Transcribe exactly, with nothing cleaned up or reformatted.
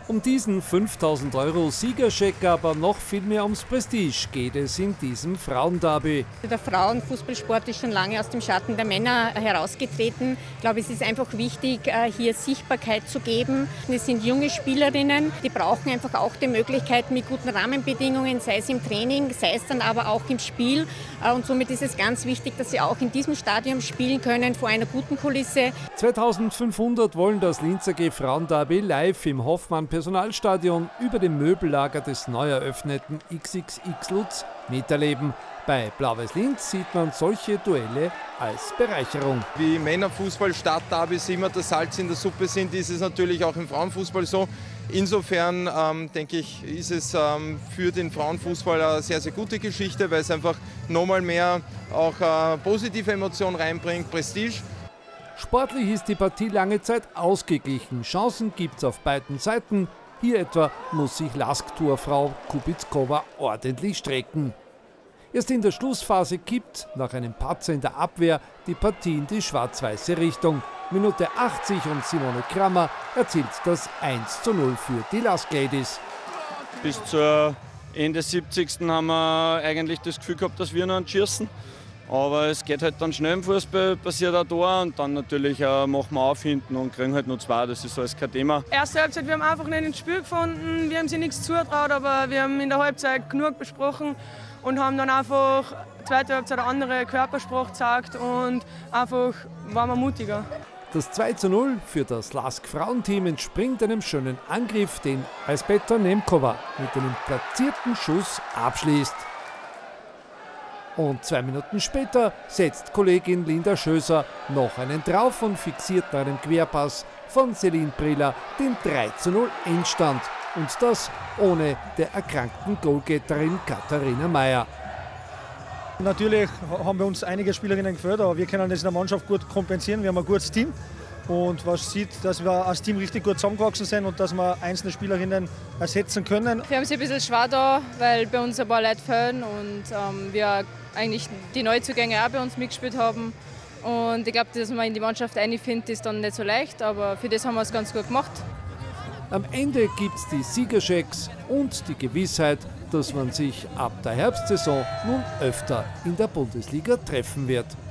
Um diesen fünftausend Euro Siegerscheck, aber noch viel mehr ums Prestige geht es in diesem Frauenderby. Der Frauenfußballsport ist schon lange aus dem Schatten der Männer herausgetreten. Ich glaube, es ist einfach wichtig, hier Sichtbarkeit zu geben. Es sind junge Spielerinnen, die brauchen einfach auch die Möglichkeit mit guten Rahmenbedingungen, sei es im Training, sei es dann aber auch im Spiel. Und somit ist es ganz wichtig, dass sie auch in diesem Stadion spielen können, vor einer guten Kulisse. zweitausendfünfhundert wollen das Linzer G Frauenderby live im Hoffmann Personalstadion über dem Möbellager des neu eröffneten X X X Lutz miterleben. Bei Blau-Weiß Linz sieht man solche Duelle als Bereicherung. Wie Männerfußball Stadtderbys immer das Salz in der Suppe sind, ist es natürlich auch im Frauenfußball so. Insofern ähm, denke ich, ist es ähm, für den Frauenfußball eine sehr, sehr gute Geschichte, weil es einfach nochmal mehr auch äh, positive Emotionen reinbringt, Prestige. Sportlich ist die Partie lange Zeit ausgeglichen. Chancen gibt es auf beiden Seiten. Hier etwa muss sich Lask-Torfrau Kubitskova ordentlich strecken. Erst in der Schlussphase kippt, nach einem Patzer in der Abwehr, die Partie in die schwarz-weiße Richtung. Minute achtzig und Simone Krammer erzielt das eins zu null für die Lask Ladies. Bis zur Ende siebzigsten haben wir eigentlich das Gefühl gehabt, dass wir noch einen schießen. Aber es geht halt dann schnell im Fußball, passiert ein Tor und dann natürlich äh, machen wir auf hinten und kriegen halt nur zwei, das ist alles kein Thema. Erste Halbzeit, wir haben einfach nicht ins Spiel gefunden, wir haben sie nichts zutraut, aber wir haben in der Halbzeit genug besprochen und haben dann einfach zweite Halbzeit eine andere Körpersprache gezeigt und einfach waren wir mutiger. Das zwei zu null für das Lask-Frauenteam entspringt einem schönen Angriff, den Eisbeta Nemkova mit einem platzierten Schuss abschließt. Und zwei Minuten später setzt Kollegin Linda Schöser noch einen drauf und fixiert nach einem Querpass von Celine Priller den drei zu null Endstand. Und das ohne der erkrankten Goalgetterin Katharina Meyer. Natürlich haben bei uns einige Spielerinnen gefällt, aber wir können das in der Mannschaft gut kompensieren. Wir haben ein gutes Team und man sieht, dass wir als Team richtig gut zusammengewachsen sind und dass wir einzelne Spielerinnen ersetzen können. Wir haben es ein bisschen schwer da, weil bei uns ein paar Leute fehlen und ähm, wir eigentlich die Neuzugänge auch bei uns mitgespielt haben. Und ich glaube, dass man in die Mannschaft einfindet, ist dann nicht so leicht, aber für das haben wir es ganz gut gemacht. Am Ende gibt es die Siegerschecks und die Gewissheit, dass man sich ab der Herbstsaison nun öfter in der Bundesliga treffen wird.